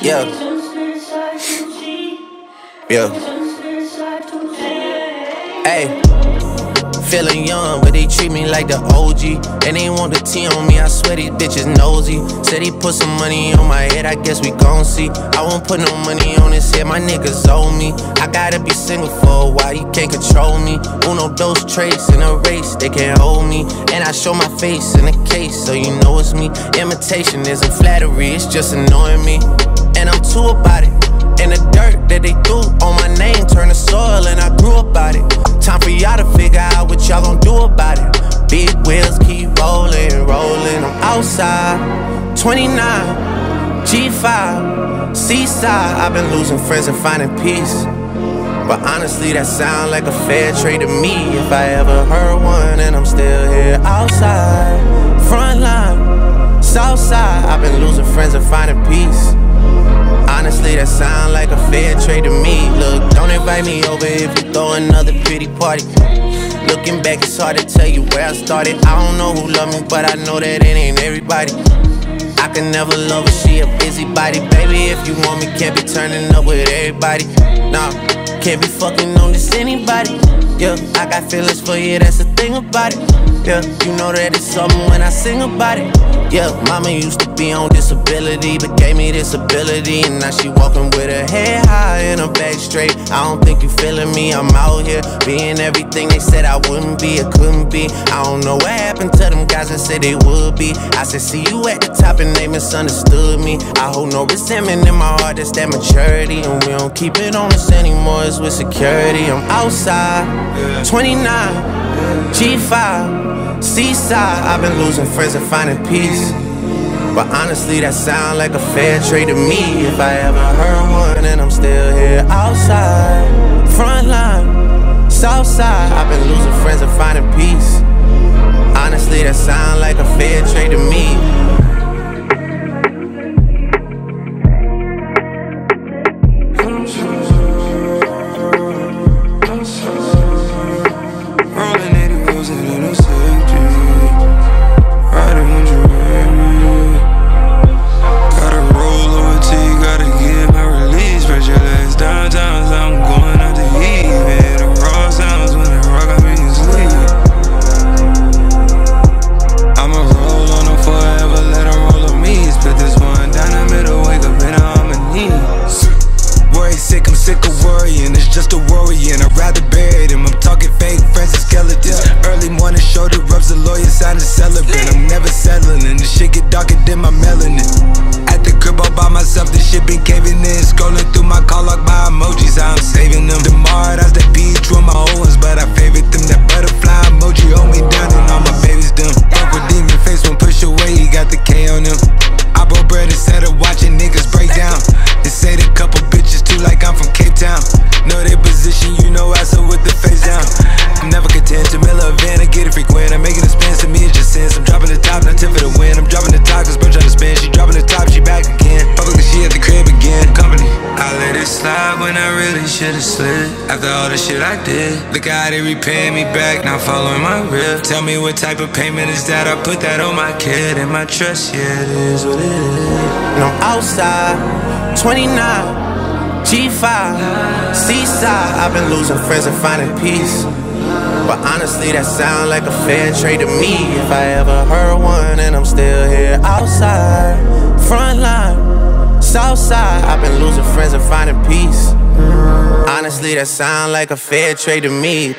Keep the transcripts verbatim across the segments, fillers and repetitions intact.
Yeah. Yeah. Hey. Feeling young, but they treat me like the O G. And they want the T on me, I swear these bitches nosy. Said he put some money on my head, I guess we gon' see. I won't put no money on his head, my niggas owe me. I gotta be single for a while, you can't control me. Uno, those traits in a race, they can't hold me. And I show my face in a case, so you know it's me. Imitation isn't flattery, it's just annoying me. And I'm too about it. And the dirt that they threw on my name turned to soil, and I grew about it. Time for y'all to figure out what y'all gon' do about it. Big wheels keep rolling, rolling. I'm outside, twenty-nine, G five, seaside. I've been losing friends and finding peace. But honestly, that sound like a fair trade to me. If I ever heard one, and I'm still here outside. Front line, south side. I've been losing friends and finding peace. Honestly, that sound like a fair trade to me. Look, don't invite me over if you throw another pretty party. Looking back, it's hard to tell you where I started. I don't know who loved me, but I know that it ain't everybody. I can never love her, she a busybody. Baby, if you want me, can't be turning up with everybody. Nah, can't be fucking on this anybody. Yeah, I got feelings for you, that's the thing about it. Yeah, you know that it's something when I sing about it. Yeah, mama used to be on disability, but gave me this ability. And now she walking with her head high and her back straight. I don't think you feeling me, I'm out here being everything they said I wouldn't be, or couldn't be. I don't know what happened to them guys that said they would be. I said see you at the top and they misunderstood me. I hold no resentment in my heart, that's that maturity. And we don't keep it on us anymore, it's with security. I'm outside, twenty-nine, G five, seaside. I've been losing friends and finding peace. But honestly, that sound like a fair trade to me. If I ever heard one, and I'm still here outside. Front line, south side. I've been losing friends and finding peace. Honestly, that sound like a fair trade to me. After all the shit I did, the guy that repaying me back, not following my rip. Tell me what type of payment is that? I put that on my kid and my trust, yeah, it is what it is. And I'm outside, twenty-nine, G five, seaside. I've been losing friends and finding peace. But honestly, that sound like a fair trade to me. If I ever heard one, and I'm still here outside. Front line, south side. I've been losing friends and finding peace. Honestly, that sound like a fair trade to me.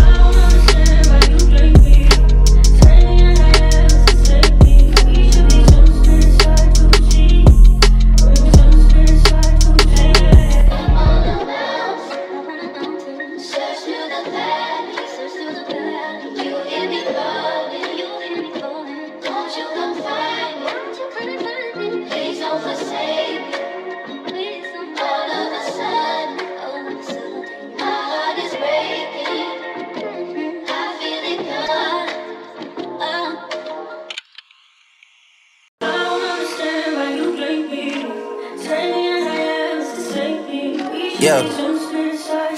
Yeah.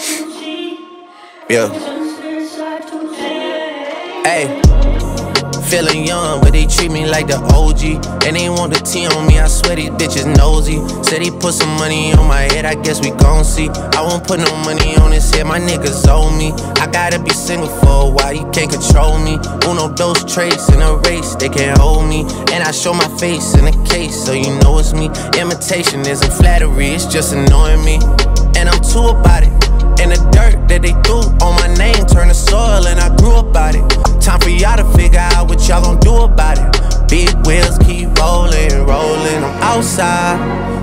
Yeah. Hey. Feeling young, but they treat me like the O G. And they want the T on me, I swear these bitches nosy. Said he put some money on my head, I guess we gon' see. I won't put no money on his head, my niggas owe me. I gotta be single for a while, you can't control me. Uno, those traits in a race, they can't hold me. And I show my face in a case, so you know it's me. Imitation isn't flattery, it's just annoying me. And I'm too about it. And the dirt that they threw on my name turned to soil, and I grew about it. Time for y'all to figure out what y'all gon' do about it. Big wheels keep rolling, rolling. I'm outside,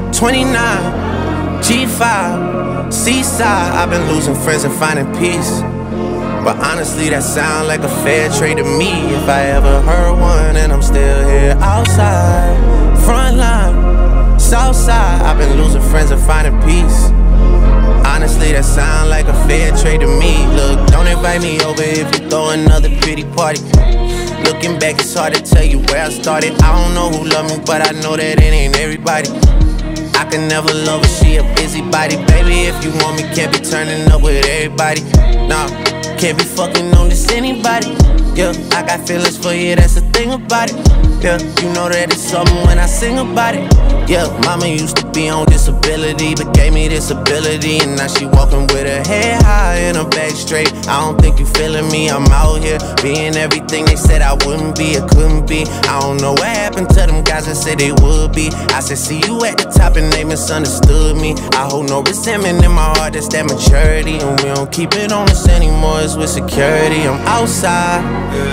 twenty-nine, G five, seaside. I've been losing friends and finding peace. But honestly, that sound like a fair trade to me. If I ever heard one, and I'm still here outside, front line, south side. I've been losing friends and finding peace. Honestly, that sound like a fair trade to me. Look, don't invite me over if you throw another pretty party. Looking back, it's hard to tell you where I started. I don't know who loved me, but I know that it ain't everybody. I can never love her, she a busybody. Baby, if you want me, can't be turning up with everybody. Nah, can't be fucking on this anybody. Yeah, I got feelings for you, that's the thing about it. Yeah, you know that it's something when I sing about it. Yeah, mama used to be on disability, but gave me this ability. And now she walking with her head high and her back straight. I don't think you feeling me, I'm out here being everything they said I wouldn't be or couldn't be. I don't know what happened to them guys that said they would be. I said see you at the top and they misunderstood me. I hold no resentment in my heart, that's that maturity. And we don't keep it on us anymore, it's with security. I'm outside,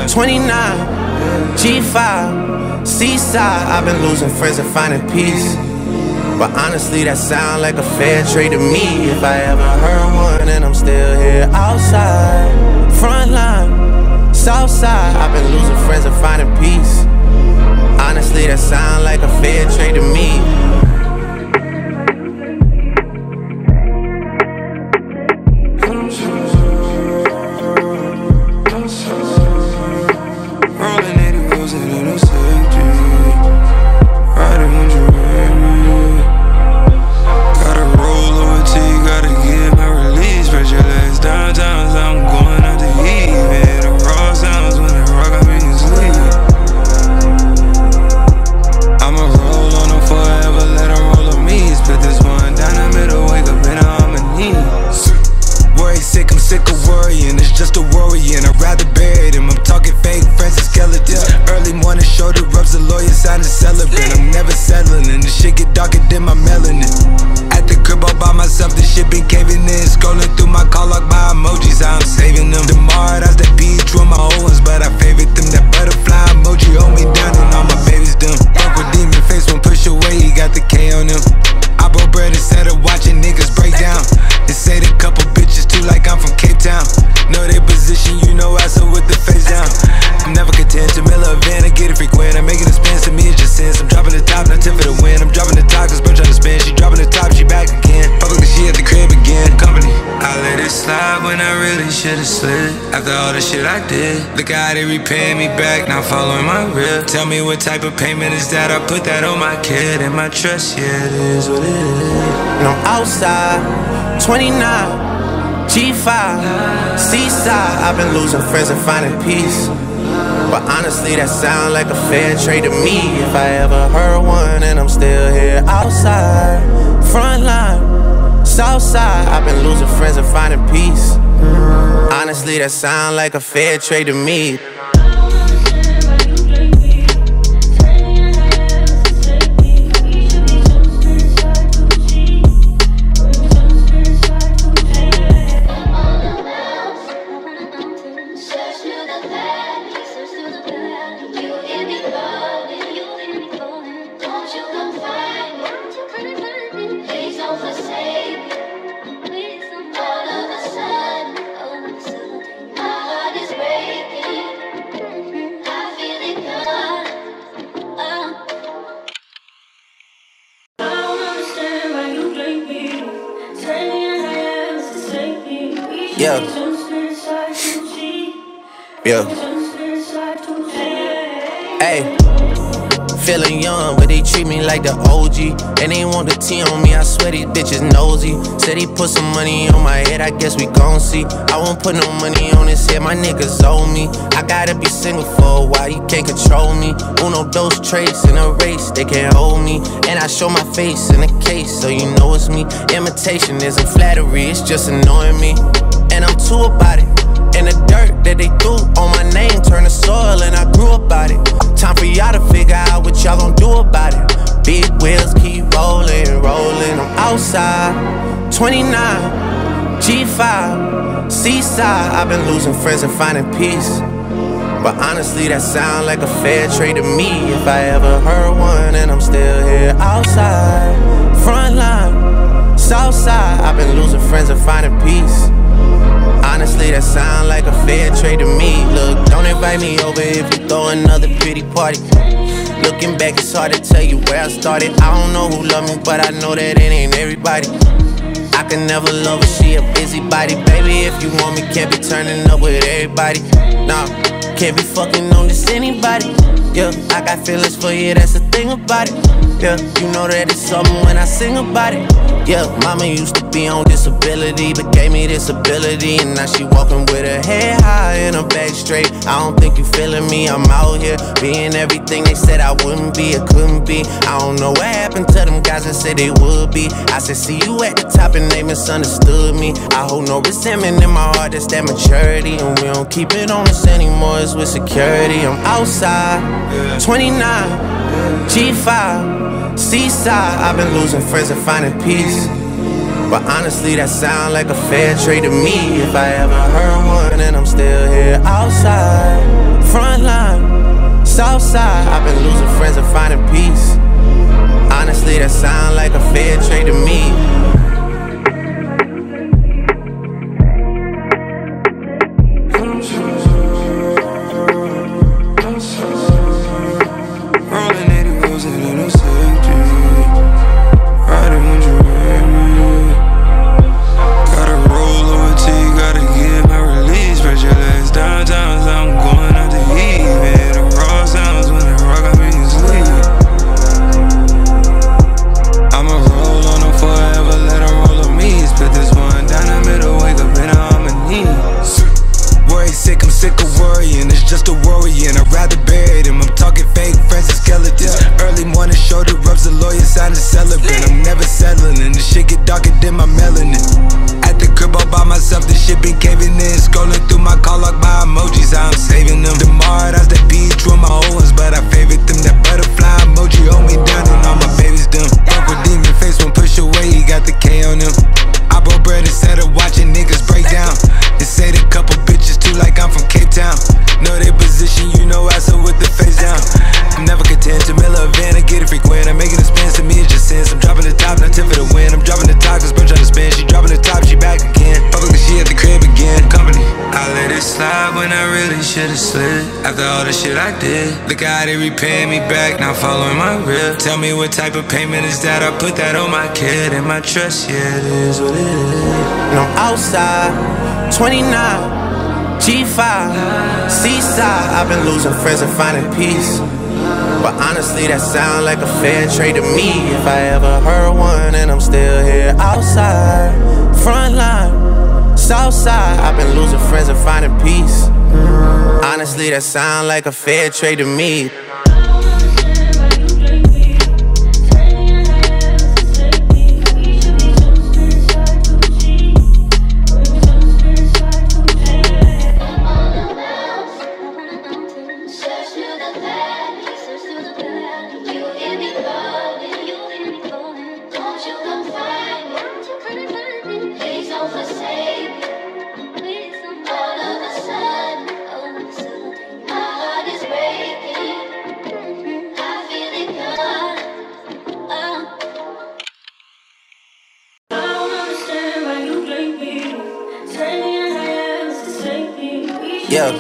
twenty-nine, G five, seaside. I've been losing friends and finding peace. But honestly, that sound like a fair trade to me. If I ever heard one, and I'm still here outside, front line, south side. I've been losing friends and finding peace. Honestly, that sound like a fair trade to me. Should've slid after all the shit I did. Look how they repay me back, now following my rip. Tell me what type of payment is that? I put that on my kid and my trust, yeah, it is what it is. And I'm outside, twenty-nine, G five, seaside. I've been losing friends and finding peace. But honestly, that sound like a fair trade to me. If I ever heard one, and I'm still here outside, front line, south side. I've been losing friends and finding peace. Honestly, that sound like a fair trade to me. Yeah. Yeah. Hey. Feeling young, but they treat me like the O G. And they want the T on me, I swear these bitches nosy. Said he put some money on my head, I guess we gon' see. I won't put no money on his head, my niggas owe me. I gotta be single for a while, you can't control me. Uno, those traits in a race, they can't hold me. And I show my face in a case, so you know it's me. Imitation isn't flattery, it's just annoying me. And I'm too about it. And the dirt that they threw on my name turned to soil, and I grew about it. Time for y'all to figure out what y'all gon' do about it. Big wheels keep rolling, rolling. I'm outside, twenty-nine, G five, seaside. I've been losing friends and finding peace. But honestly, that sound like a fair trade to me. If I ever heard one, and I'm still here outside, front line, south side. I've been losing friends and finding peace. Honestly, that sound like a fair trade to me. Look, don't invite me over if you throw another pity party. Looking back, it's hard to tell you where I started. I don't know who loved me, but I know that it ain't everybody. I can never love her, she a busybody. Baby, if you want me, can't be turning up with everybody. Nah, can't be fucking on this anybody. Yeah, I got feelings for you, that's the thing about it. Yeah, you know that it's something when I sing about it. Yeah, mama used to be on disability, but gave me this ability. And now she walking with her head high and her back straight. I don't think you feeling me, I'm out here being everything they said I wouldn't be or couldn't be. I don't know what happened to them guys that said they would be. I said see you at the top and they misunderstood me. I hold no resentment in my heart, that's that maturity. And we don't keep it on us anymore, it's with security. I'm outside, twenty-nine, G five, seaside. I've been losing friends and finding peace. But honestly, that sound like a fair trade to me. If I ever heard one, and I'm still here outside, front line, south side. I've been losing friends and finding peace. Honestly, that sound like a fair trade to me. After all the shit I did, look how they repay me back, now following my rip. Tell me what type of payment is that, I put that on my kid. And my trust, yeah, it is what it is. And I'm outside, twenty-nine, G five, seaside. I've been losing friends and finding peace. But honestly, that sound like a fair trade to me. If I ever heard one, and I'm still here outside, front line, south side. I've been losing friends and finding peace. Honestly, that sound like a fair trade to me. Yeah.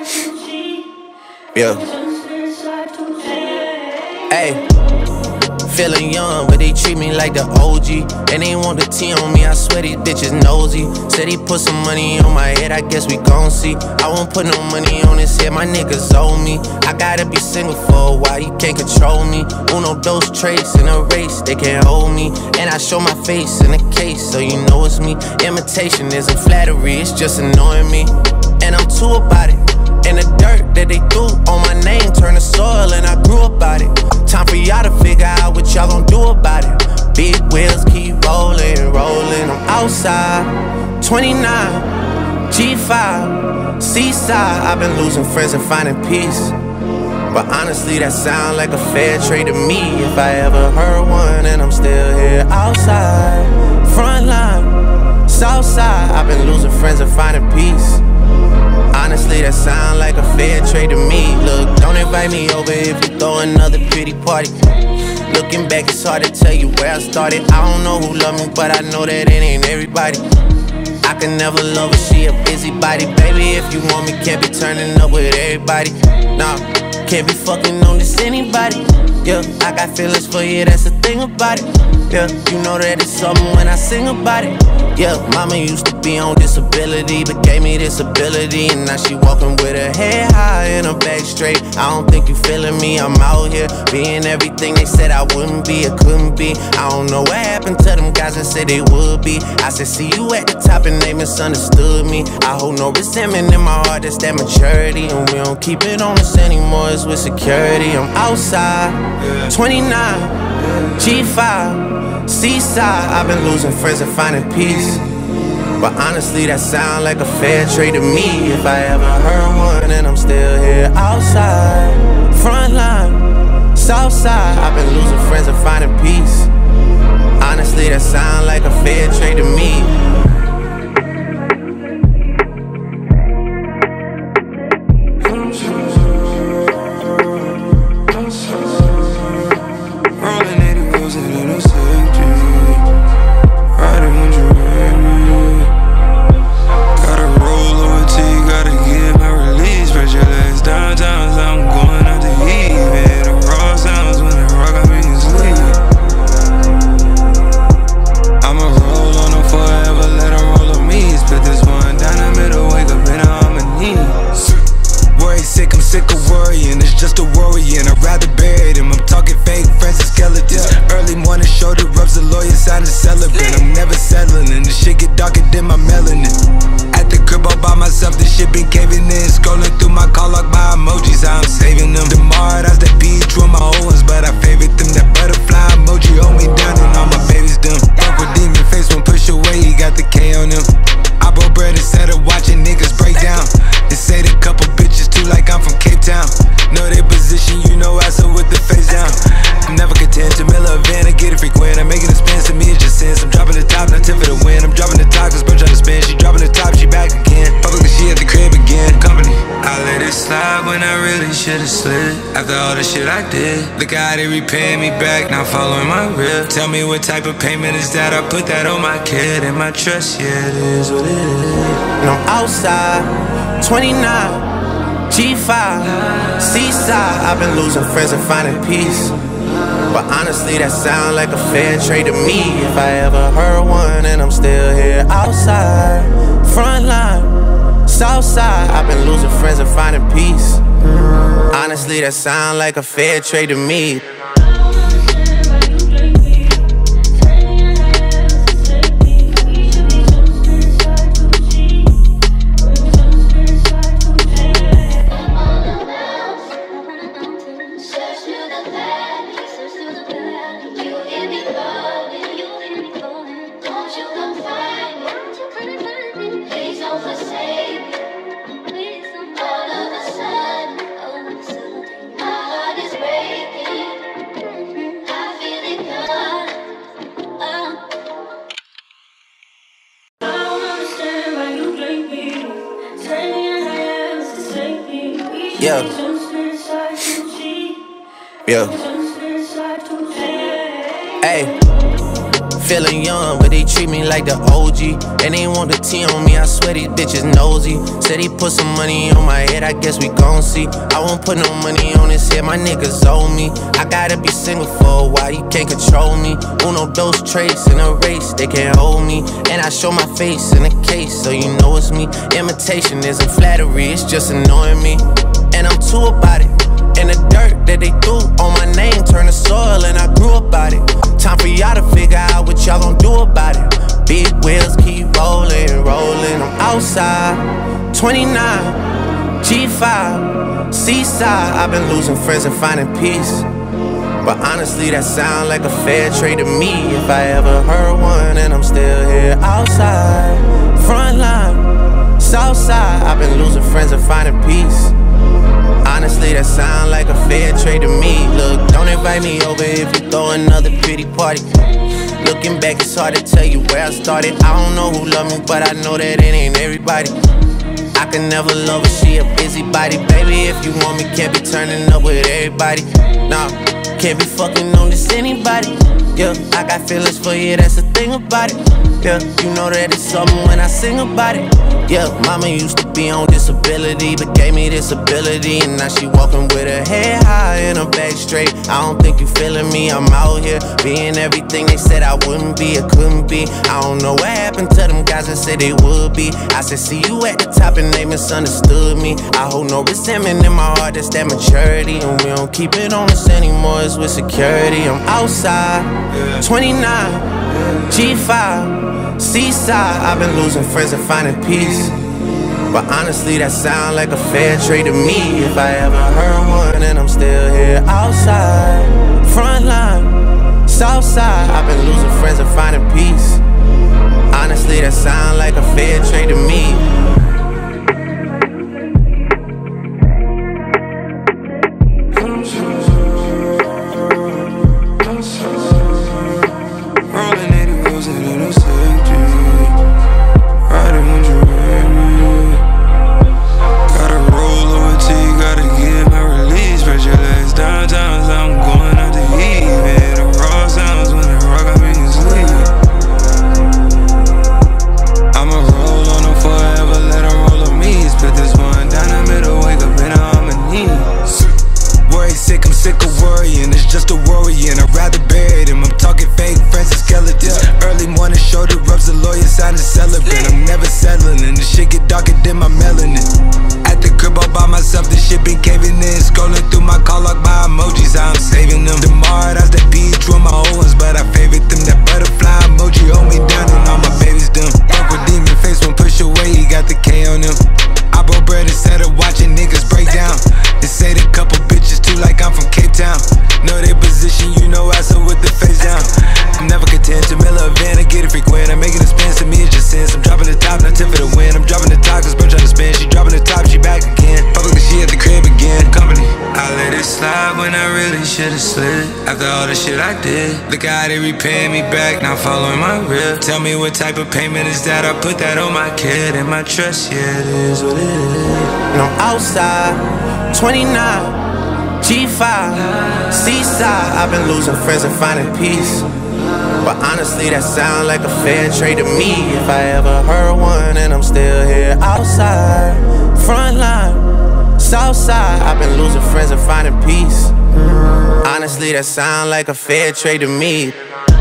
Yeah. Hey. Feeling young, but they treat me like the O G. And they want the T on me, I swear these bitches nosy. Said he put some money on my head, I guess we gon' see. I won't put no money on his head, my niggas owe me. I gotta be single for a while, you can't control me. Uno, those traits in a race, they can't hold me. And I show my face in a case, so you know it's me. Imitation isn't flattery, it's just annoying me. And I'm too about it. And the dirt that they threw on my name turned to soil, and I grew about it. Time for y'all to figure out what y'all gon' do about it. Big wheels keep rolling, rolling. I'm outside, twenty-nine, G five, seaside. I've been losing friends and finding peace. But honestly, that sound like a fair trade to me. If I ever heard one, and I'm still here outside, front line, south side. I've been losing friends and finding peace. Honestly, that sound like a fair trade to me. Look, don't invite me over if you throw another pretty party. Looking back, it's hard to tell you where I started. I don't know who loved me, but I know that it ain't everybody. I can never love her, she a busybody. Baby, if you want me, can't be turning up with everybody. Nah, can't be fucking on this anybody. Yeah, I got feelings for you, that's the thing about it. Yeah, you know that it's something when I sing about it. Yeah, mama used to be on disability, but gave me this ability. And now she walking with her head high and her back straight. I don't think you feeling me, I'm out here being everything they said I wouldn't be or couldn't be. I don't know what happened to them guys that said they would be. I said see you at the top and they misunderstood me. I hold no resentment in my heart, that's that maturity. And we don't keep it on us anymore, it's with security. I'm outside, twenty-nine, G five, seaside. I've been losing friends and finding peace. But honestly, that sound like a fair trade to me. If I ever heard one, and I'm still here outside, front line, south side. I've been losing friends and finding peace. Honestly, that sound like a fair trade to me. Should've slid after all the shit I did. Look how they repaying me back, now following my rip. Tell me what type of payment is that? I put that on my kid and my trust, yeah, it is what it is. And I'm outside, twenty-nine, G five, seaside. I've been losing friends and finding peace. But honestly, that sound like a fair trade to me. If I ever heard one, and I'm still here outside, front line, south side. I've been losing friends and finding peace. Honestly, that sound like a fair trade to me. Yeah. Yeah. Hey. Feeling young, but they treat me like the O G. And they want the T on me, I swear these bitches nosy. Said he put some money on my head, I guess we gon' see. I won't put no money on his head, my niggas owe me. I gotta be single for a while, you can't control me. Uno, those traits in a race, they can't hold me. And I show my face in a case, so you know it's me. Imitation isn't flattery, it's just annoying me. And I'm too about it. And the dirt that they threw on my name turned to soil, and I grew about it. Time for y'all to figure out what y'all gon' do about it. Big wheels keep rolling, rolling. I'm outside, twenty-nine, G five, seaside. I've been losing friends and finding peace. But honestly, that sound like a fair trade to me. If I ever heard one, and I'm still here outside. Front line, south side. I've been losing friends and finding peace. Honestly, that sound like a fair trade to me. Look, don't invite me over if you throw another pity party. Looking back, it's hard to tell you where I started. I don't know who loved me, but I know that it ain't everybody. I can never love her, she a busybody. Baby, if you want me, can't be turning up with everybody. Nah, can't be fucking on this anybody. Yeah, I got feelings for you, that's the thing about it. Yeah, you know that it's something when I sing about it. Yeah, mama used to be on disability, but gave me this ability. And now she walking with her head high and her back straight. I don't think you feeling me, I'm out here being everything they said I wouldn't be or couldn't be. I don't know what happened to them guys that said they would be. I said see you at the top and they misunderstood me. I hold no resentment in my heart, that's that maturity. And we don't keep it on us anymore, it's with security. I'm outside, twenty-nine, G five, seaside. I've been losing friends and finding peace. But honestly, that sound like a fair trade to me. If I ever heard one, and I'm still here outside. Front line, south side. I've been losing friends and finding peace. Honestly, that sound like a fair trade to me. After all the shit I did, look how they repaying me back, now following my rip. Tell me what type of payment is that, I put that on my kid and my trust, yeah, it is what it is. And I'm outside, twenty-nine, G five, seaside. I've been losing friends and finding peace. But honestly, that sound like a fair trade to me. If I ever heard one, and I'm still here outside. Front line, south side. I've been losing friends and finding peace. Honestly, that sound like a fair trade to me.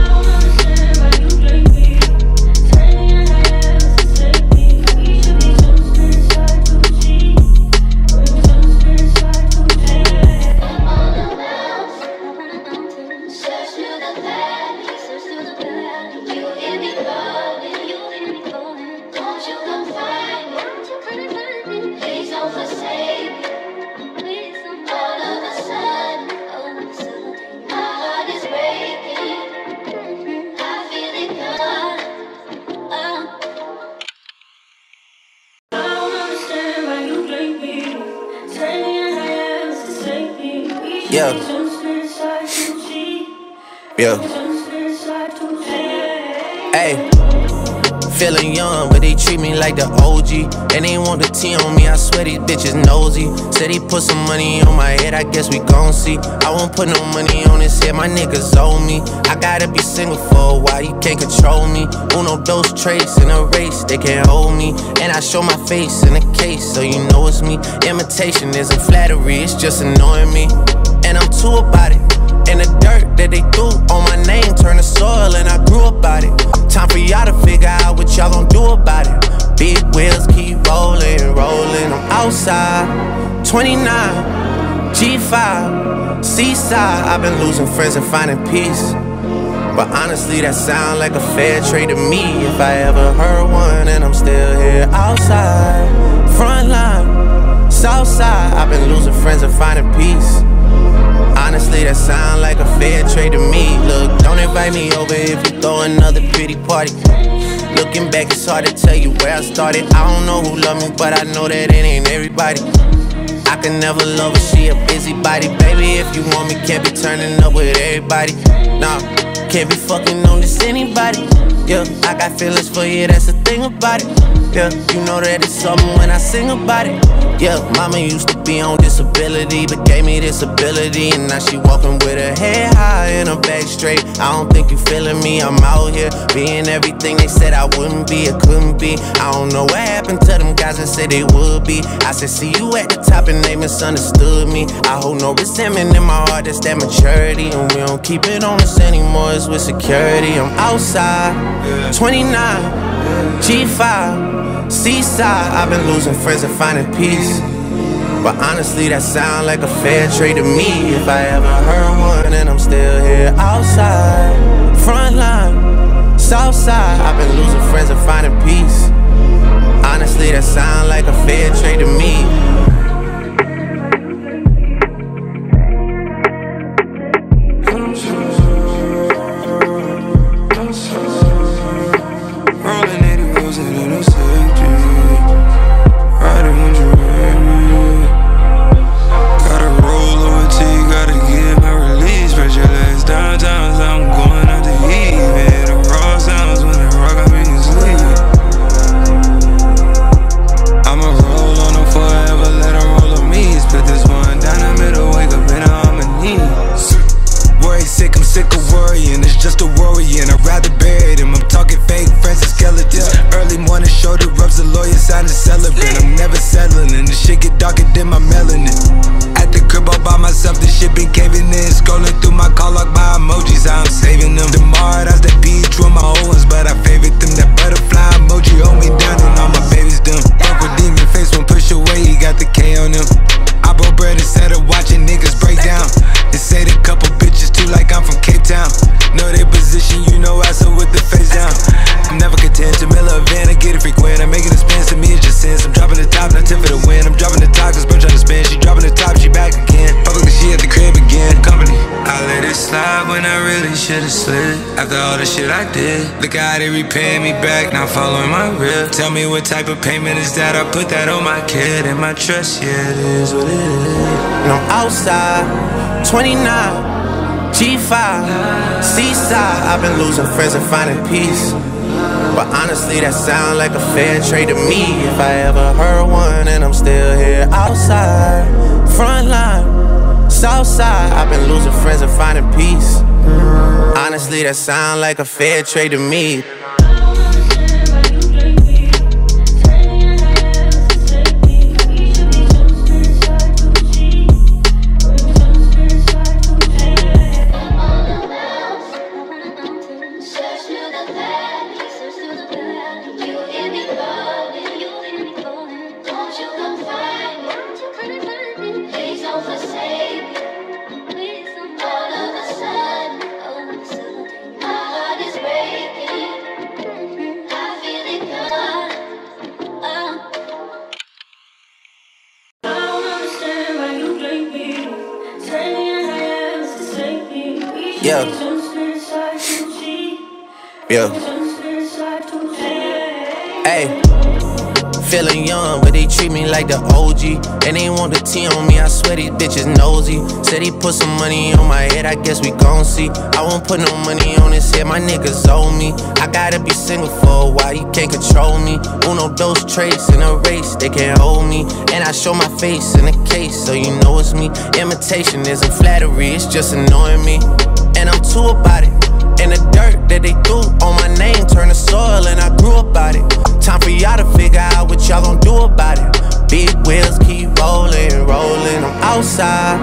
Yeah. Yeah. Hey. Feeling young, but they treat me like the O G. And they want the T on me, I swear these bitches nosy. Said he put some money on my head, I guess we gon' see. I won't put no money on his head, my niggas owe me. I gotta be single for a while, you can't control me. Uno, dos, trace in a race, they can't hold me. And I show my face in a case, so you know it's me. Imitation isn't flattery, it's just annoying me. And I'm too about it. And the dirt that they threw on my name turned to soil, and I grew about it. Time for y'all to figure out what y'all gon' do about it. Big wheels keep rolling, rolling. I'm outside, twenty-nine, G five, seaside. I've been losing friends and finding peace. But honestly, that sound like a fair trade to me. If I ever heard one, and I'm still here outside. Front line, south side. I've been losing friends and finding peace. Honestly, that sound like a fair trade to me. Look, don't invite me over if you throw another pretty party. Looking back, it's hard to tell you where I started. I don't know who loved me, but I know that it ain't everybody. I can never love her, she a busybody. Baby, if you want me, can't be turning up with everybody. Nah, can't be fucking on this anybody. Yeah, I got feelings for you, that's the thing about it. Yeah, you know that it's something when I sing about it. Yeah, mama used to be on disability, but gave me this ability. And now she walking with her head high and her back straight. I don't think you feeling me, I'm out here being everything they said I wouldn't be, or couldn't be. I don't know what happened to them guys that said they would be. I said see you at the top and they misunderstood me. I hold no resentment in my heart, that's that maturity. And we don't keep it on us anymore, it's with security. I'm outside, twenty-nine, G five, seaside. I've been losing friends and finding peace. But honestly, that sound like a fair trade to me. If I ever heard one, and I'm still here outside. Front line, south side. I've been losing friends and finding peace. Honestly, that sound like a fair trade to me. Should've slid after all the shit I did. Look how they repaying me back, now following my rip. Tell me what type of payment is that? I put that on my kid and my trust, yeah, it is what it is. And I'm outside, twenty-nine, G five, seaside. I've been losing friends and finding peace. But honestly, that sound like a fair trade to me. If I ever heard one, and I'm still here outside. Front line, south side. I've been losing friends and finding peace. Honestly, that sound like a fair trade to me. Yeah. Yeah. Hey. Feeling young, but they treat me like the O G. And they want the T on me, I swear these bitches nosy. Said he put some money on my head, I guess we gon' see. I won't put no money on his head, my niggas owe me. I gotta be single for a while, you can't control me. Uno, those traits in a race, they can't hold me. And I show my face in a case, so you know it's me. Imitation isn't flattery, it's just annoying me. And I'm too about it. And the dirt that they threw on my name turned to soil, and I grew about it. Time for y'all to figure out what y'all gon' do about it. Big wheels keep rolling, rolling. I'm outside,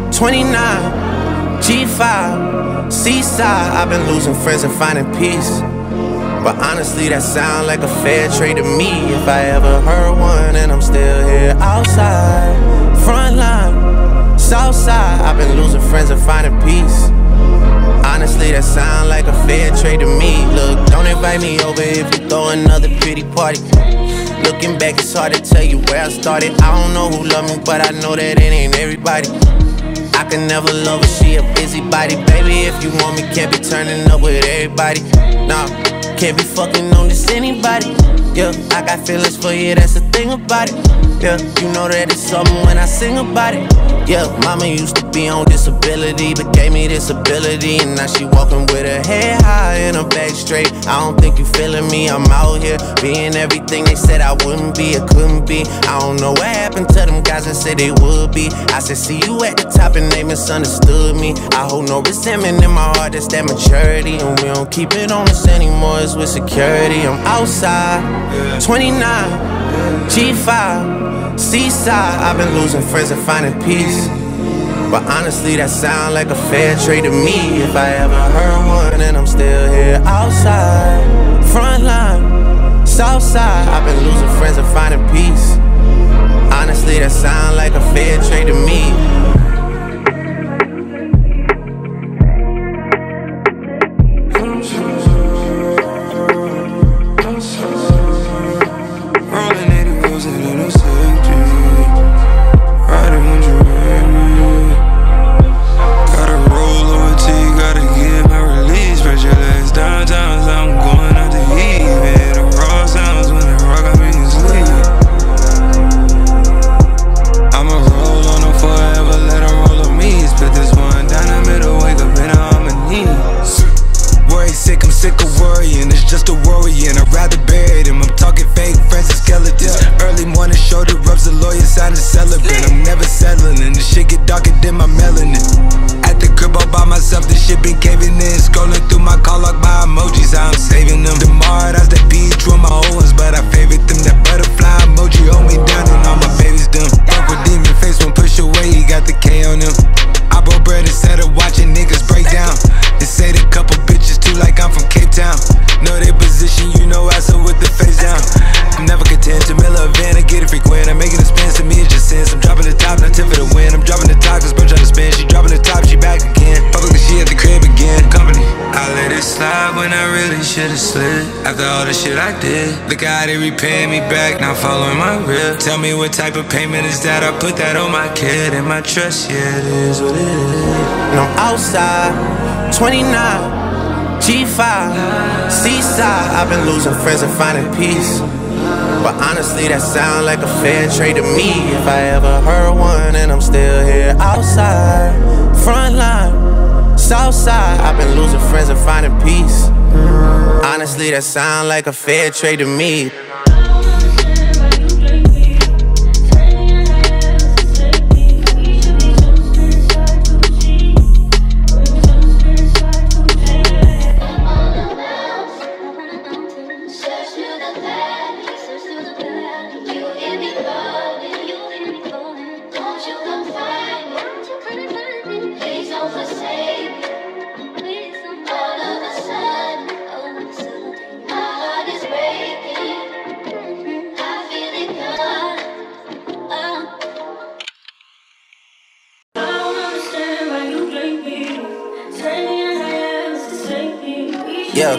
twenty-nine, G five, seaside. I've been losing friends and finding peace. But honestly, that sound like a fair trade to me. If I ever heard one, and I'm still here outside. Front line, south side. I've been losing friends and finding peace. Honestly, that sound like a fair trade to me. Look, don't invite me over if you throw another pretty party. Looking back, it's hard to tell you where I started. I don't know who loved me, but I know that it ain't everybody. I can never love her, she a busybody. Baby, if you want me, can't be turning up with everybody. Nah, can't be fucking on this anybody. Yeah, I got feelings for you, that's the thing about it. Yeah, you know that it's something when I sing about it. Yeah, mama used to be on disability, but gave me this ability. And now she walking with her head high and her back straight. I don't think you feeling me, I'm out here being everything they said I wouldn't be, or couldn't be. I don't know what happened to them guys that said they would be. I said see you at the top and they misunderstood me. I hold no resentment in my heart, that's that maturity. And we don't keep it on us anymore, it's with security. I'm outside, twenty-nine, G five, seaside. I've been losing friends and finding peace. But honestly, that sound like a fair trade to me. If I ever heard one, and I'm still here outside. Front line, south side. I've been losing friends and finding peace. Honestly, that sound like a fair trade to me. Should've slid after all the shit I did. The guy that repaid me back, now following my rip. Tell me what type of payment is that? I put that on my kid and my trust, yeah, it is what it is. And I'm outside, twenty-nine, G five, seaside. I've been losing friends and finding peace. But honestly, that sound like a fair trade to me. If I ever heard one, and I'm still here outside. Front line, south side. I've been losing friends and finding peace. Honestly, that sound like a fair trade to me. Yeah.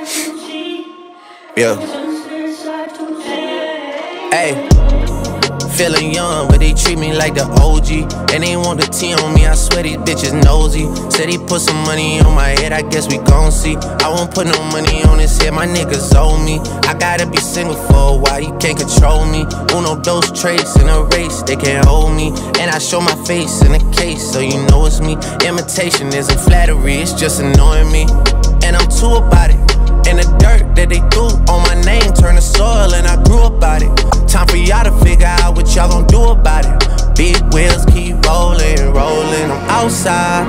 Yeah. Hey. Feeling young, but they treat me like the O G. And they want the T on me, I swear these bitches nosy. Said he put some money on my head, I guess we gon' see. I won't put no money on his head, my niggas owe me. I gotta be single for a while, you can't control me. Uno, those traits in a race, they can't hold me. And I show my face in a case, so you know it's me. Imitation isn't flattery, it's just annoying me. And I'm too about it. And the dirt that they threw on my name turned to soil, and I grew about it. Time for y'all to figure out what y'all gon' do about it. Big wheels keep rolling, rolling. I'm outside,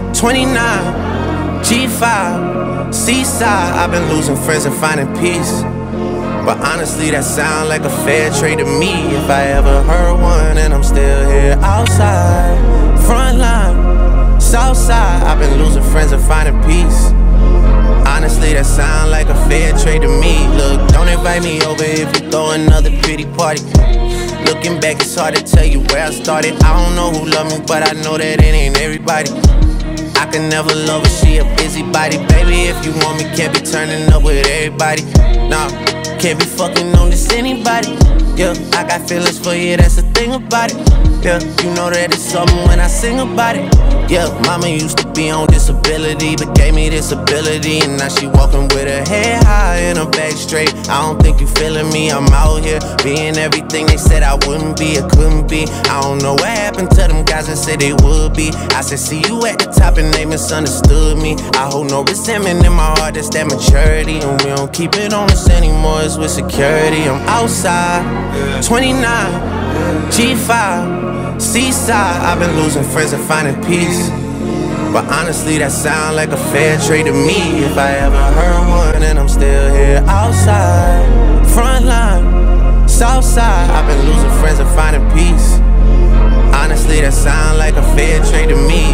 twenty-nine, G five, seaside. I've been losing friends and finding peace. But honestly, that sound like a fair trade to me. If I ever heard one, and I'm still here outside, front line, south side. I've been losing friends and finding peace. Honestly, that sound like a fair trade to me. Look, don't invite me over if you throw another pity party. Looking back, it's hard to tell you where I started. I don't know who loved me, but I know that it ain't everybody. I can never love her, she a busybody. Baby, if you want me, can't be turning up with everybody. Nah, can't be fucking on this anybody. Yeah, I got feelings for you, that's the thing about it. Yeah, you know that it's something when I sing about it. Yeah, mama used to be on disability, but gave me this ability. And now she walking with her head high and her back straight. I don't think you feeling me, I'm out here being everything they said I wouldn't be or couldn't be. I don't know what happened to them guys that said they would be. I said see you at the top and they misunderstood me. I hold no resentment in my heart, that's that maturity. And we don't keep it on us anymore, it's with security. I'm outside, twenty-nine, G five, seaside. I've been losing friends and finding peace. But honestly, that sound like a fair trade to me. If I ever heard one, and I'm still here outside, front line, south side. I've been losing friends and finding peace. Honestly, that sound like a fair trade to me.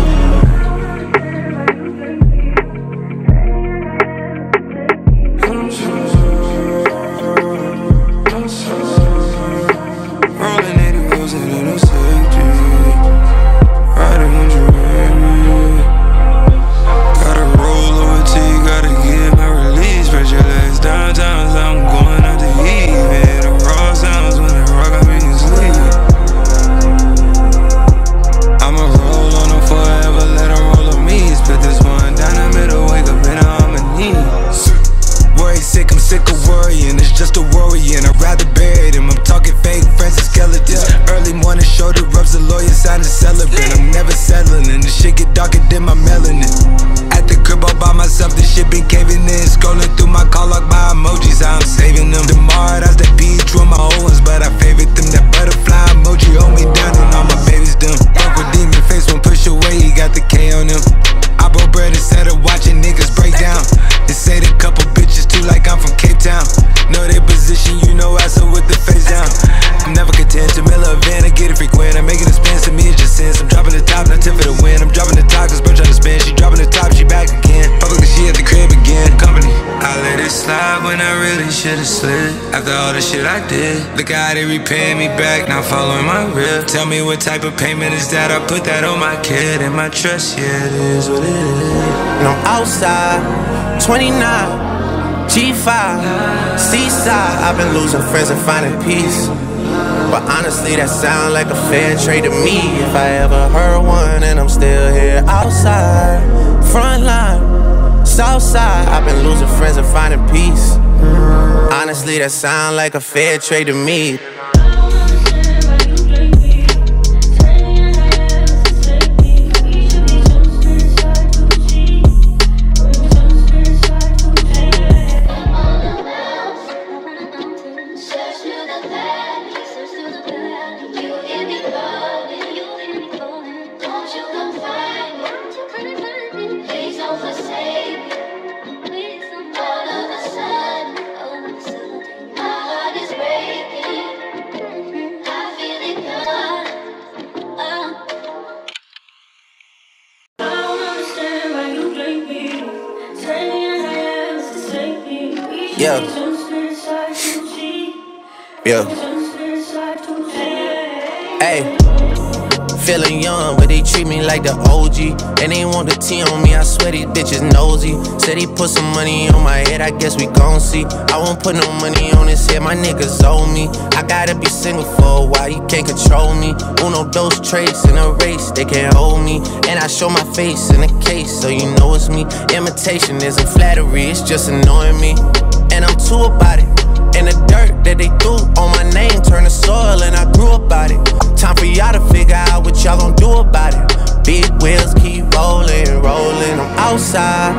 Should've slid after all the shit I did. Look how they repaying me back, now following my rip. Tell me what type of payment is that? I put that on my kid and my trust, yeah, it is what it is. And I'm outside, twenty-nine, G five, seaside. I've been losing friends and finding peace. But honestly, that sound like a fair trade to me. If I ever heard one, and I'm still here outside, front line, south side. I've been losing friends and finding peace. Honestly, that sound like a fair trade to me. Yeah. Yeah. Hey. Feeling young, but they treat me like the O G. And they want the T on me, I swear these bitches nosy. Said he put some money on my head, I guess we gon' see. I won't put no money on his head, my niggas owe me. I gotta be single for a while, you can't control me. Uno, those traits in a race, they can't hold me. And I show my face in a case, so you know it's me. Imitation isn't flattery, it's just annoying me. And I'm too about it. And the dirt that they threw on my name turned to soil, and I grew about it. Time for y'all to figure out what y'all gon' do about it. Big wheels keep rolling, rolling. I'm outside,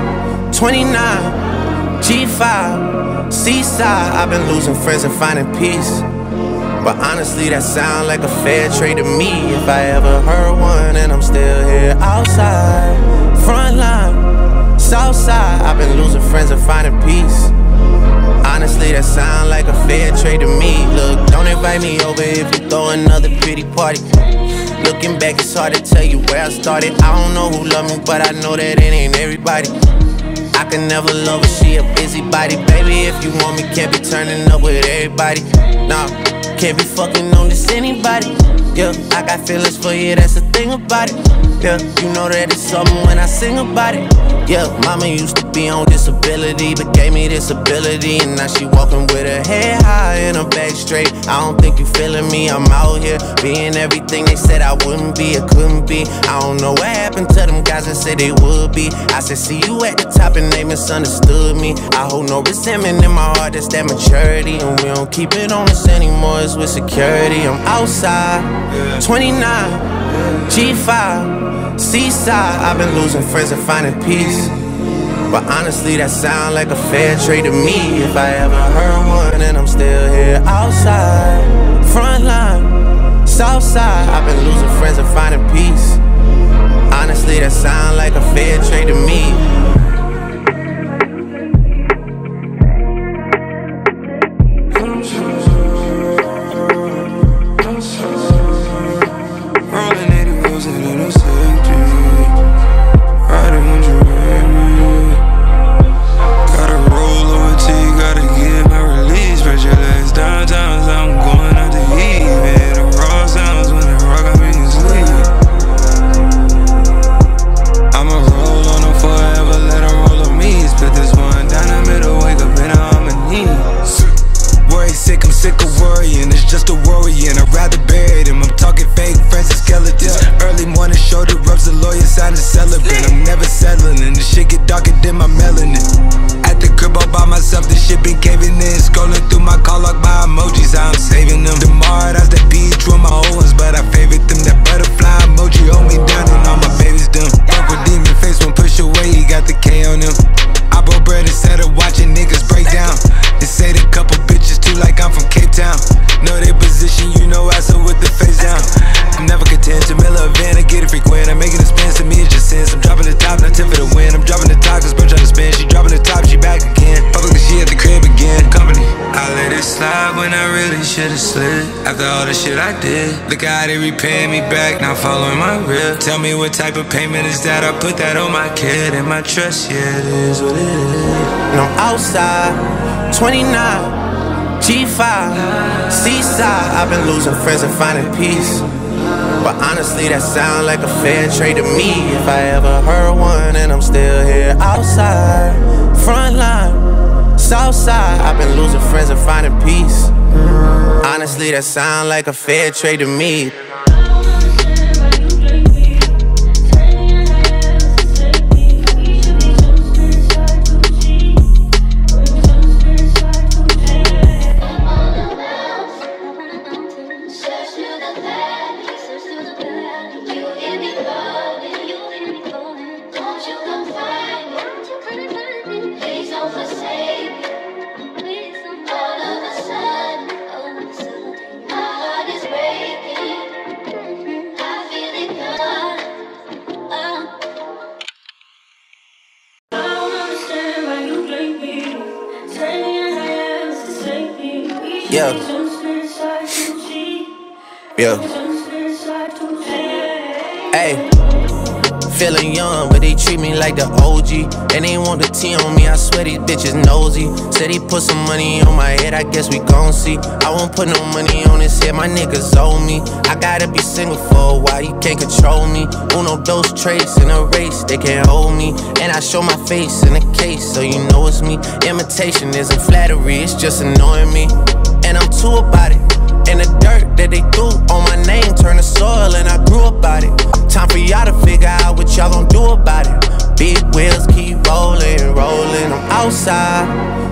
twenty-nine, G five, seaside. I've been losing friends and finding peace. But honestly, that sound like a fair trade to me. If I ever heard one, and I'm still here outside. Front line, south side. I've been losing friends and finding peace. Honestly, that sound like a fair trade to me. Look, don't invite me over if you throw another pity party. Looking back, it's hard to tell you where I started. I don't know who loved me, but I know that it ain't everybody. I can never love her, she a busybody. Baby, if you want me, can't be turning up with everybody. Nah, can't be fucking on this anybody. Yeah, I got feelings for you, that's the thing about it. Yeah, you know that it's something when I sing about it. Yeah, mama used to be on disability, but gave me this ability. And now she walking with her head high and her back straight. I don't think you feeling me, I'm out here being everything they said I wouldn't be, or couldn't be. I don't know what happened to them guys that said they would be. I said see you at the top and they misunderstood me. I hold no resentment in my heart, that's that maturity. And we don't keep it on us anymore, it's with security. I'm outside, twenty-nine, G five, seaside. I've been losing friends and finding peace. But honestly, that sound like a fair trade to me. If I ever heard one, and I'm still here outside. Front line, south side. I've been losing friends and finding peace. Honestly, that sound like a fair trade to me. Should've slid after all the shit I did. Look how they repaying me back, now following my rip. Tell me what type of payment is that? I put that on my kid and my trust, yeah, it is what it is. And I'm outside, twenty-nine, G five, seaside. I've been losing friends and finding peace. But honestly, that sound like a fair trade to me. If I ever heard one, and I'm still here outside. Front line, south side. I've been losing friends and finding peace. Honestly, that sound like a fair trade to me. Yeah. Yeah. Hey. Feeling young, but they treat me like the O G. And they want the T on me, I swear these bitches nosy. Said he put some money on my head, I guess we gon' see. I won't put no money on his head, my niggas owe me. I gotta be single for a while, you can't control me. Uno, those traits in a race, they can't hold me. And I show my face in a case, so you know it's me. Imitation isn't flattery, it's just annoying me. And I'm too about it. And the dirt that they threw on my name turned to soil, and I grew about it. Time for y'all to figure out what y'all gon' do about it. Big wheels keep rolling, rolling. I'm outside,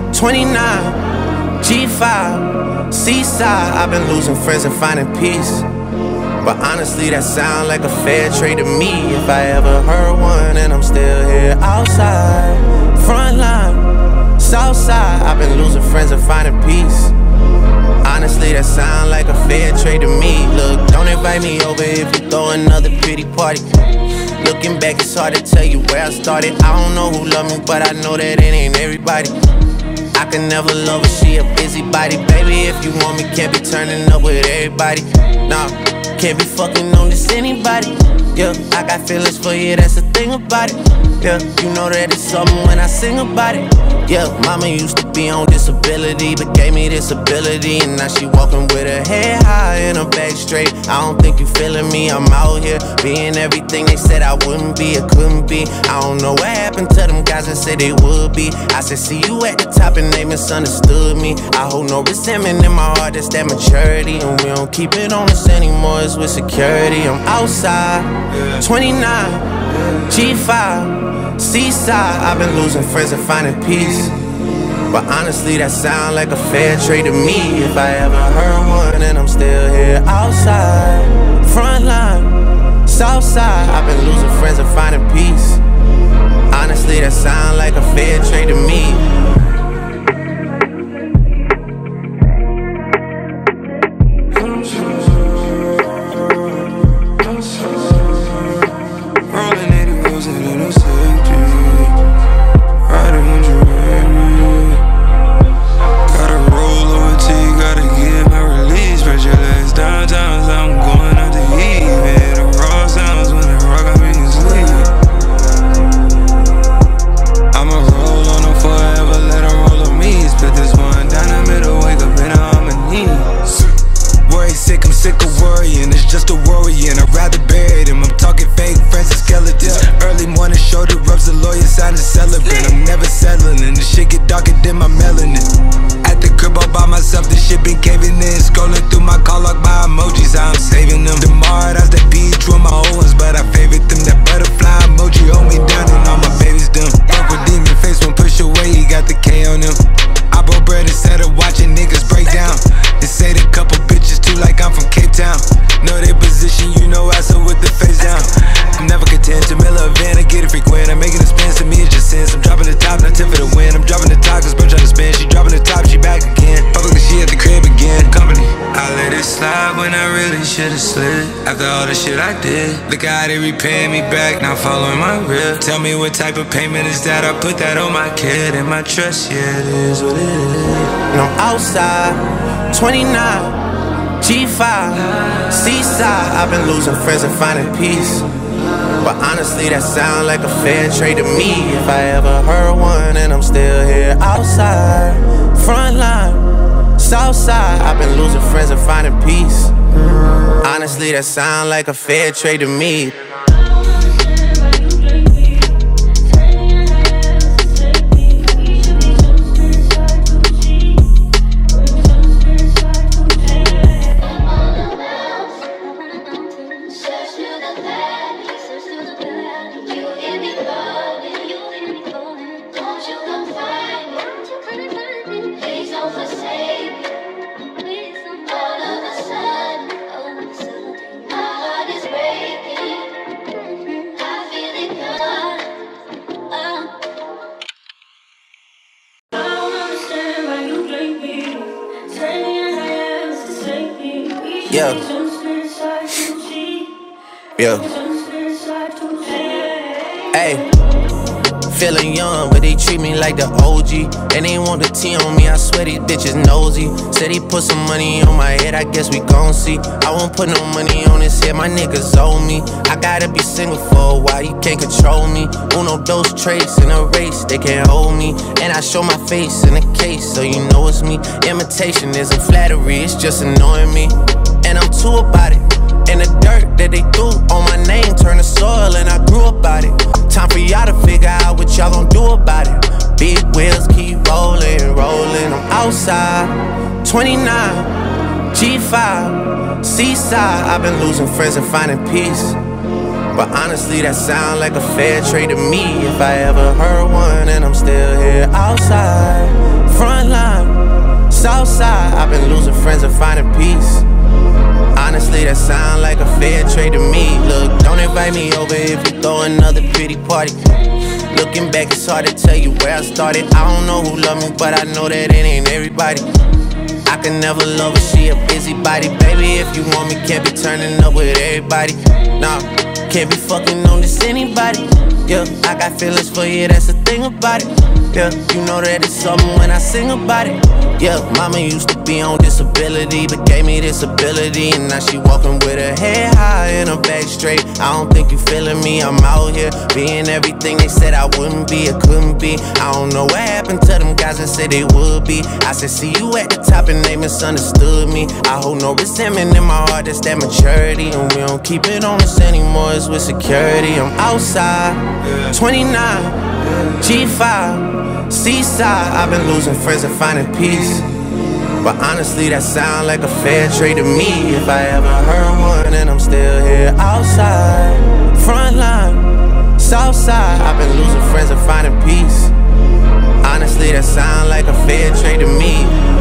twenty-nine, G five, seaside. I've been losing friends and finding peace. But honestly, that sound like a fair trade to me. If I ever heard one, and I'm still here outside. Front line, south side. I've been losing friends and finding peace. Honestly, that sound like a fair trade to me. Look, don't invite me over if you throw another pretty party. Looking back, it's hard to tell you where I started. I don't know who loved me, but I know that it ain't everybody. I can never love her, she a busybody. Baby, if you want me, can't be turning up with everybody. Nah, can't be fucking on this anybody. Yeah, I got feelings for you, that's the thing about it. Yeah, you know that it's something when I sing about it. Yeah, mama used to be on disability, but gave me this ability. And now she walking with her head high and her back straight. I don't think you feeling me, I'm out here being everything they said I wouldn't be, or couldn't be. I don't know what happened to them guys that said they would be. I said see you at the top and they misunderstood me. I hold no resentment in my heart, that's that maturity. And we don't keep it on us anymore, it's with security. I'm outside, twenty-nine, G five, seaside. I've been losing friends and finding peace. But honestly, that sound like a fair trade to me. If I ever heard one, and I'm still here outside. Front line, south side. I've been losing friends and finding peace. Honestly, that sound like a fair trade to me. Should've slid after all the shit I did. The guy that repaying me back, now following my rip. Tell me what type of payment is that? I put that on my kid and my trust, yeah, it is what it is. And I'm outside, twenty-nine, G five, seaside. I've been losing friends and finding peace. But honestly, that sound like a fair trade to me. If I ever heard one, and I'm still here outside. Front line, south side. I've been losing friends and finding peace. Honestly, that sound like a fair trade to me. Yeah. Yeah. Hey. Feeling young, but they treat me like the O G. And they want the T on me, I swear these bitches nosy. Said he put some money on my head, I guess we gon' see. I won't put no money on his head, my niggas owe me. I got gotta be single for a while, you can't control me. Uno, those traits in a race, they can't hold me. And I show my face in a case, so you know it's me. Imitation isn't flattery, it's just annoying me. And I'm too about it. And the dirt that they threw on my name turned to soil, and I grew about it. Time for y'all to figure out what y'all gon' do about it. Big wheels keep rolling, rolling. I'm outside, twenty-nine, G five, seaside. I've been losing friends and finding peace. But honestly, that sound like a fair trade to me. If I ever heard one, and I'm still here outside. Front line, south side. I've been losing friends and finding peace. Honestly, that sound like a fair trade to me. Look, don't invite me over if you throw another pretty party. Looking back, it's hard to tell you where I started. I don't know who loved me, but I know that it ain't everybody. I can never love her, she a busybody. Baby, if you want me, can't be turning up with everybody. Nah, can't be fucking on this anybody. Yeah, I got feelings for you, that's the thing about it. Yeah, you know that it's something when I sing about it. Yeah, mama used to be on disability, but gave me this ability. And now she walking with her head high and her back straight. I don't think you feeling me, I'm out here being everything they said I wouldn't be, or couldn't be. I don't know what happened to them guys that said they would be. I said see you at the top and they misunderstood me. I hold no resentment in my heart, that's that maturity. And we don't keep it on us anymore, it's with security. I'm outside, twenty-nine, G five, seaside. I've been losing friends and finding peace. But honestly, that sound like a fair trade to me. If I ever heard one, and I'm still here outside. Front line, south side. I've been losing friends and finding peace. Honestly, that sound like a fair trade to me.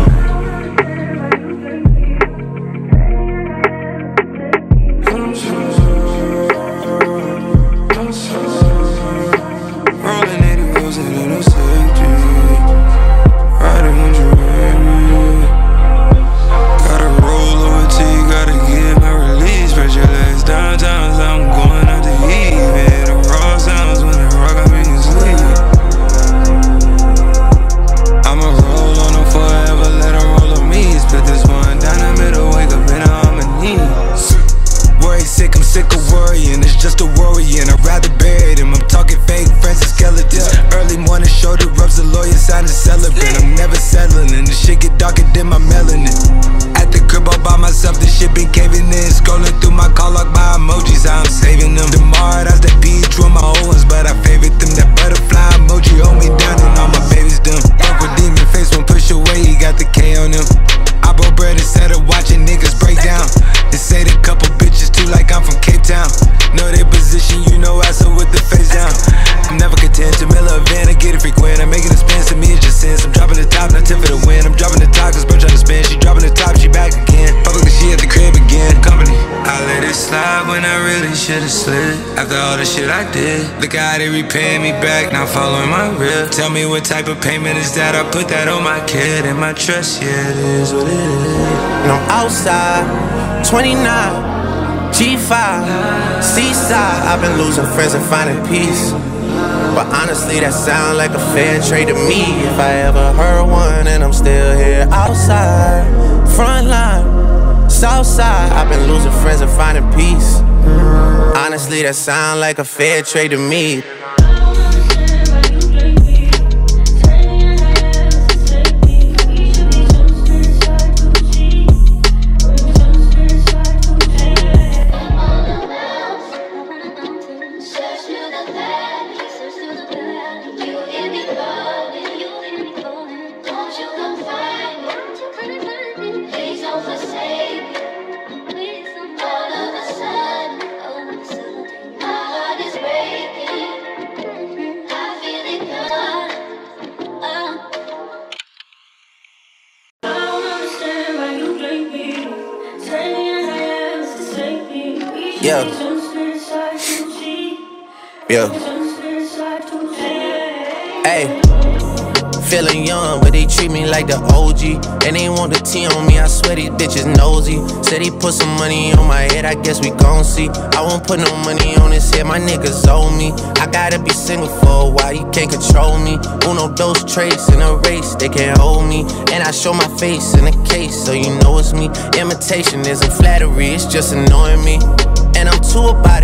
Should've slid after all the shit I did. The guy that repaying me back, not following my rip. Tell me what type of payment is that? I put that on my kid and my trust, yeah, it is what it is. And I'm outside, twenty-nine, G five, seaside. I've been losing friends and finding peace. But honestly, that sound like a fair trade to me. If I ever heard one, and I'm still here outside. Front line, south side. I've been losing friends and finding peace. Honestly, that sound like a fair trade to me. Yeah. Yeah. Hey. Feeling young, but they treat me like the O G. And they want the T on me, I swear these bitches nosy. Said he put some money on my head, I guess we gon' see. I won't put no money on his head, my niggas owe me. I gotta be single for a while, you can't control me. Uno, those traits in a race, they can't hold me. And I show my face in a case, so you know it's me. Imitation isn't flattery, it's just annoying me. And I'm too about it.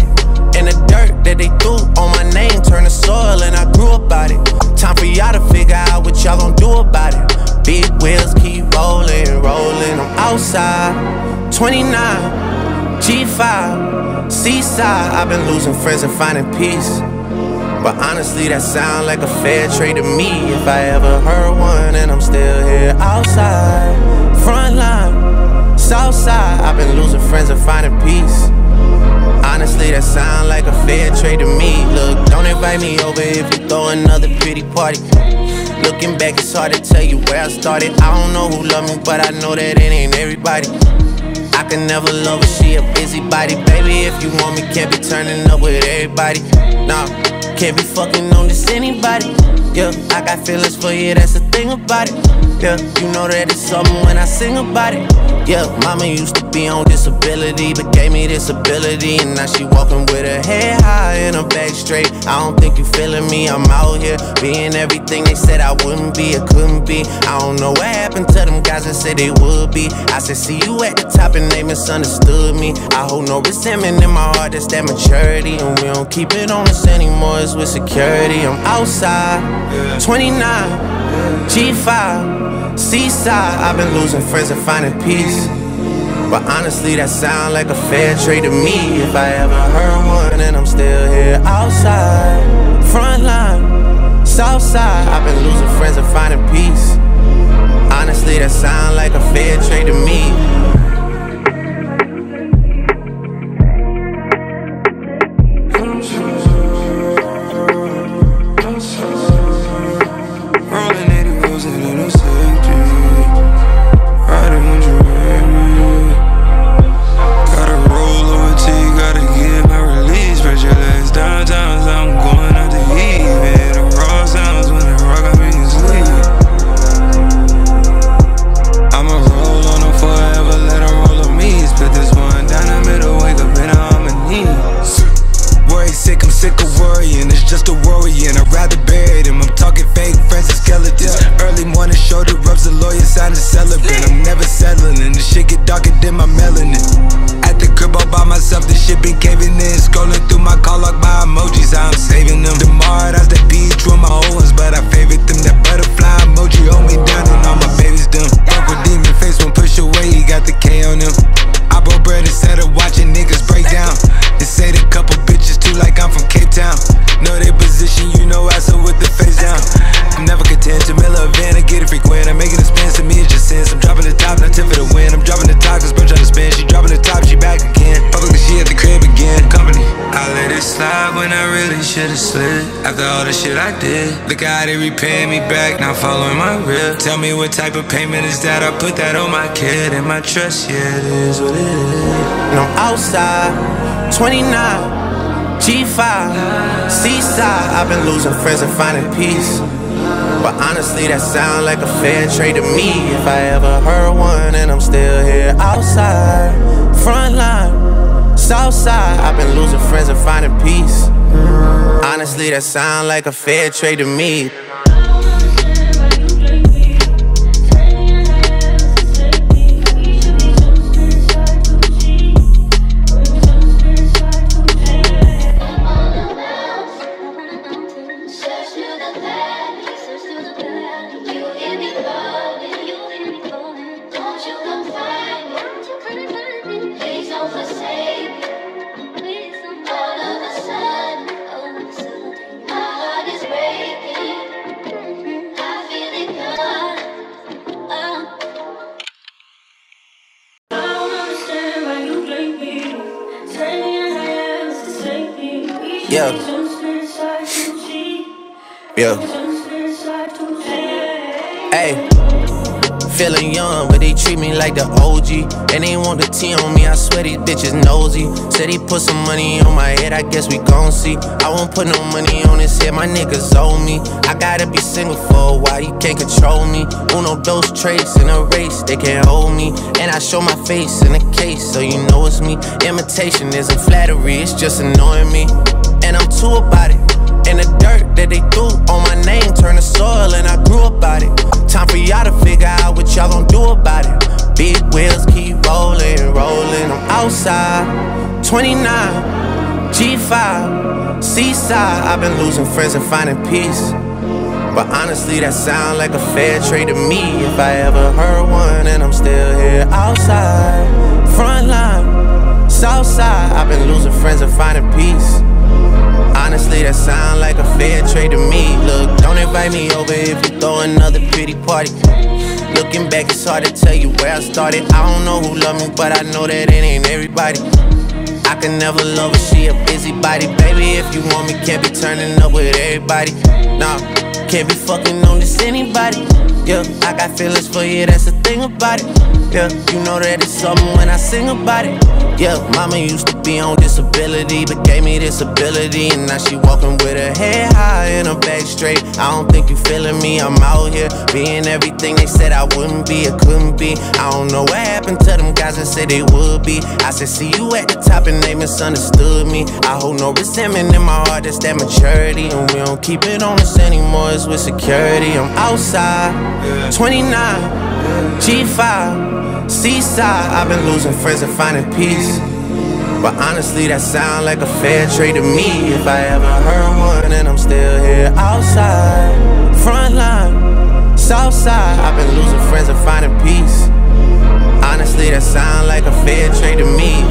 And the dirt that they threw on my name turned to soil and I grew about it. Time for y'all to figure out what y'all gon' do about it. Big wheels keep rolling, rolling. I'm outside, twenty-nine, G five, seaside. I've been losing friends and finding peace. But honestly, that sound like a fair trade to me. If I ever heard one, and I'm still here outside. Front line, south side. I've been losing friends and finding peace. Honestly, that sound like a fair trade to me. Look, don't invite me over if you throw another pretty party. Looking back, it's hard to tell you where I started. I don't know who loved me, but I know that it ain't everybody. I can never love her, she a busybody. Baby, if you want me, can't be turning up with everybody. Nah, can't be fucking on this anybody. Yeah, I got feelings for you, that's the thing about it. Yeah, you know that it's something when I sing about it. Yeah, mama used to be on disability, but gave me this ability. And now she walking with her head high and her back straight. I don't think you feeling me, I'm out here being everything they said I wouldn't be or couldn't be. I don't know what happened to them guys that said they would be. I said see you at the top and they misunderstood me. I hold no resentment in my heart, that's that maturity. And we don't keep it on us anymore, it's with security. I'm outside, twenty-nine, G five, seaside. I've been losing friends and finding peace. But honestly, that sound like a fair trade to me. If I ever heard one, and I'm still here outside. Front line, south side. I've been losing friends and finding peace. Honestly, that sound like a fair trade to me. After all the shit I did, look how they repay me back, now following my rip. Tell me what type of payment is that, I put that on my kid and my trust, yeah, it is what it is. And I'm outside, twenty-nine, G five, seaside. I've been losing friends and finding peace. But honestly, that sound like a fair trade to me. If I ever heard one, and I'm still here outside. Front line, south side. I've been losing friends and finding peace. Honestly, that sound like a fair trade to me. Yeah. Yeah. Hey. Feeling young, but they treat me like the O G. And they want the T on me, I swear these bitches nosy. Said he put some money on my head, I guess we gon' see. I won't put no money on his head, my niggas owe me. I gotta be single for a while, you can't control me. Uno, those traits in a race, they can't hold me. And I show my face in a case, so you know it's me. Imitation isn't flattery, it's just annoying me. And I'm too about it. And the dirt that they threw on my name turned to soil and I grew about it. Time for y'all to figure out what y'all gon' do about it. Big wheels keep rolling, rolling. I'm outside, twenty-nine, G five, seaside, I've been losing friends and finding peace. But honestly, that sound like a fair trade to me. If I ever heard one, and I'm still here outside. Front line, south side, I've been losing friends and finding peace. Honestly, that sound like a fair trade to me. Look, don't invite me over if you throw another pretty party. Looking back, it's hard to tell you where I started. I don't know who loved me, but I know that it ain't everybody. I can never love her, she a busybody. Baby, if you want me, can't be turning up with everybody. Nah, can't be fucking on this anybody. Yeah, I got feelings for you, that's the thing about it. Yeah, you know that it's something when I sing about it. Yeah, mama used to be on disability, but gave me this ability. And now she walking with her head high and her back straight. I don't think you feeling me, I'm out here being everything they said I wouldn't be or couldn't be. I don't know what happened to them guys that said they would be. I said see you at the top and they misunderstood me. I hold no resentment in my heart, that's that maturity. And we don't keep it on us anymore, it's with security. I'm outside, twenty-nine, G five, seaside, I've been losing friends and finding peace. But honestly, that sound like a fair trade to me. If I ever heard one, and I'm still here outside. Front line, south side, I've been losing friends and finding peace. Honestly, that sound like a fair trade to me.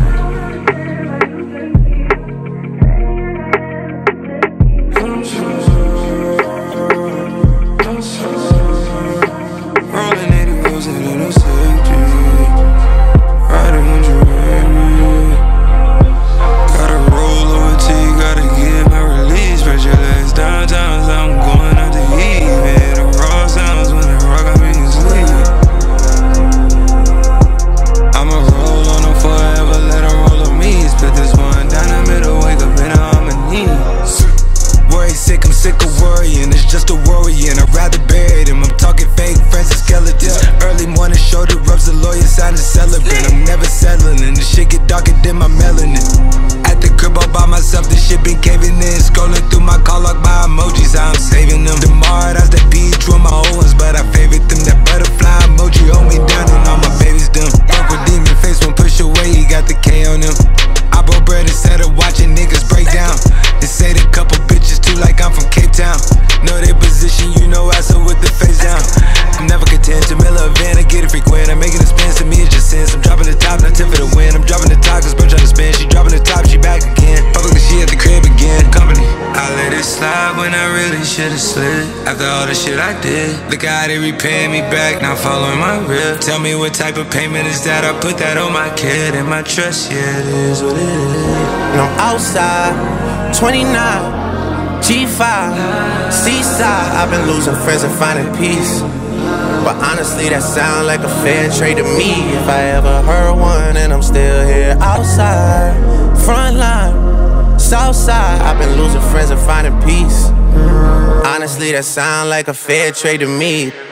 After all the shit I did, look how they repay me back, now following my rip. Tell me what type of payment is that, I put that on my kid and my trust, yeah, it is what it is. And I'm outside, twenty-nine, G five, seaside, I've been losing friends and finding peace. But honestly, that sound like a fair trade to me. If I ever heard one, and I'm still here outside. Front line, south side, I've been losing friends and finding peace. Honestly, that sound like a fair trade to me.